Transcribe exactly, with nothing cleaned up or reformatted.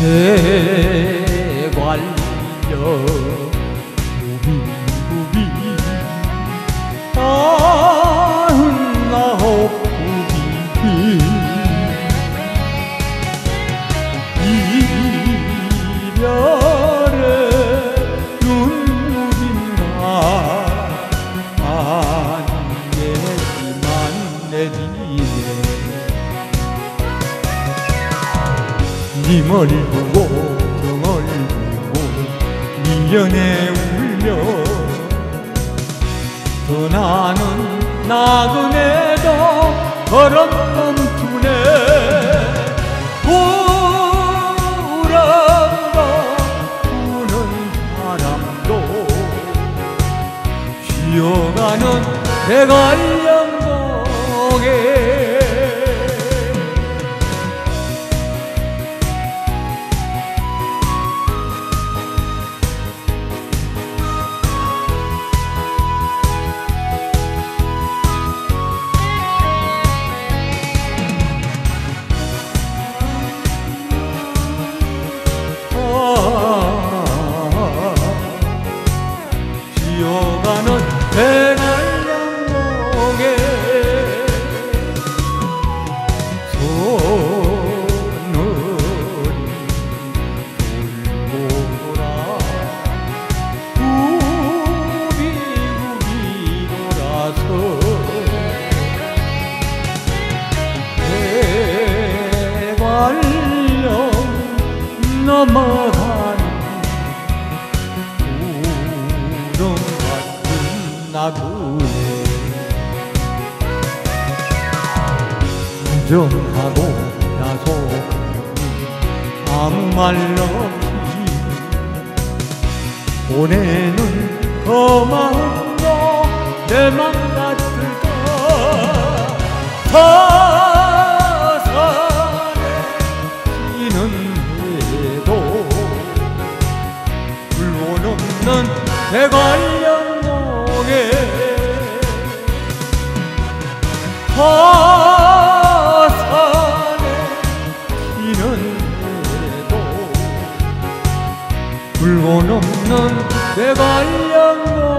대관령 부비부비 아흔아홉 부비비 이별의 눈물인가 안 내지만 내지네 네 머리 보고 저 머리 보고 미련에 울려 떠나는 나그네도 걸음 멈추네 우렁우렁 우는 바람도 쉬어가는 대관령곡에 쉬어가는 대관령곡에 손을 돌보라 우비우비 돌아서 대관령 넘어가는 구름 같은 나그네 인정하고 나서 아무 말 없이 보내는 그 마음도 내 맘 같을까 서산에 피는 해도 불꽃 없는 대관령곡에 서산에 피는 해도 불꽃 없는 대관령곡에